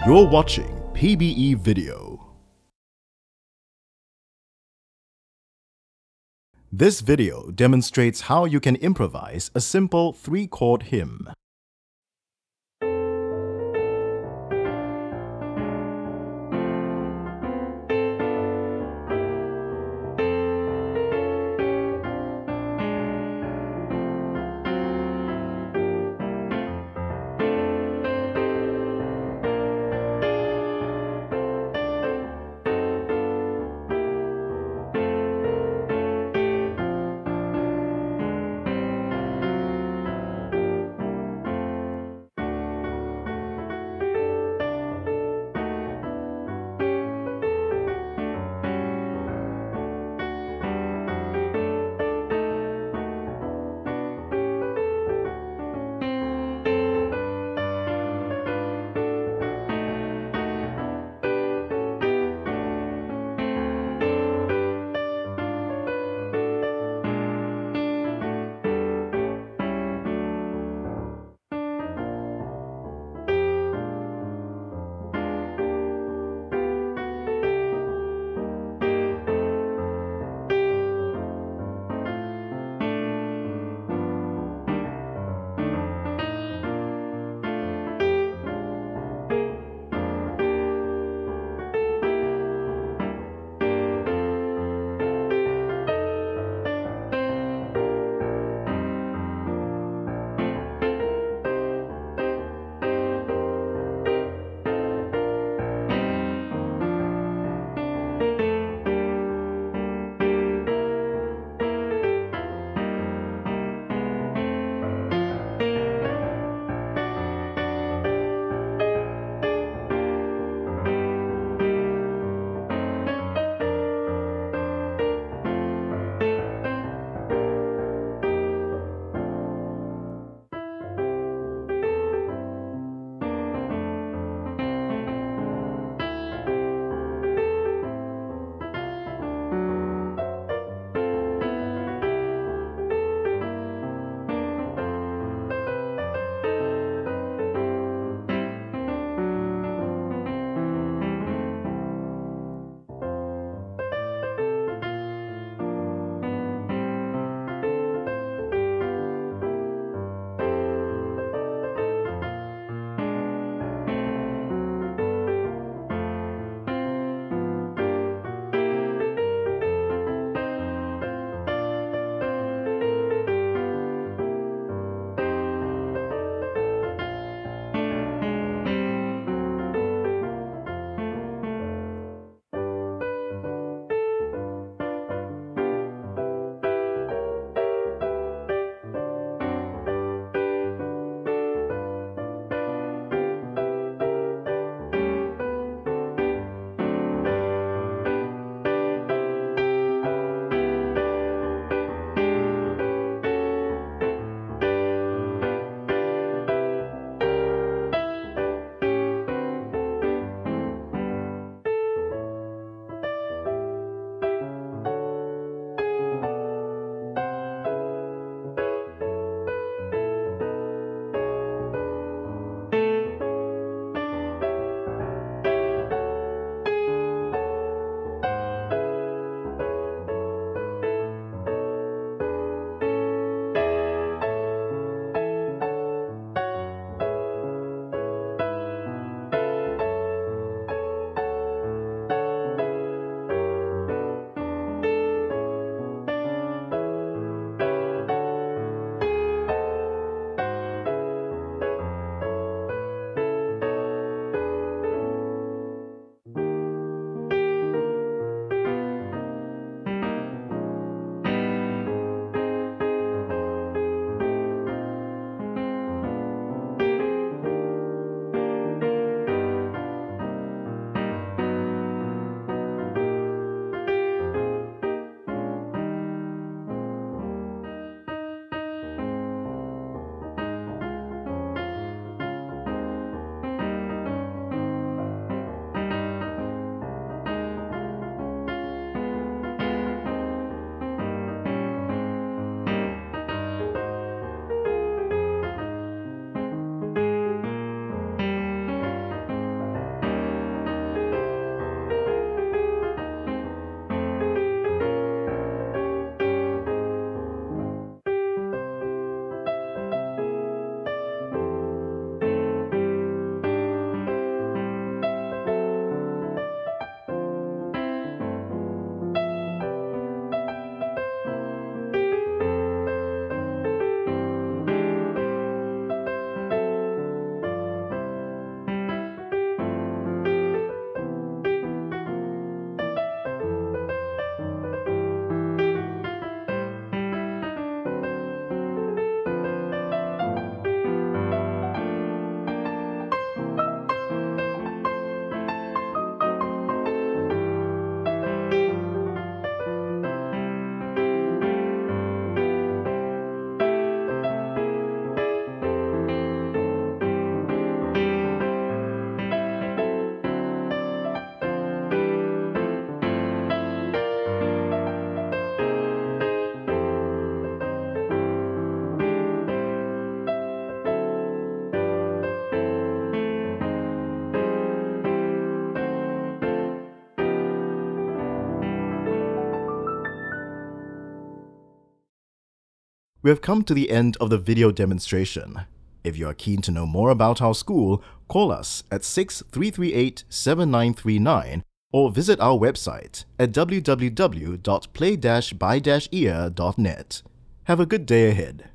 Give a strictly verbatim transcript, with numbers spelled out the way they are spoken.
You're watching P B E Video. This video demonstrates how you can improvise a simple three-chord hymn. We have come to the end of the video demonstration. If you are keen to know more about our school, call us at six three three eight, seven nine three nine or visit our website at w w w dot play dash by dash ear dot net. Have a good day ahead.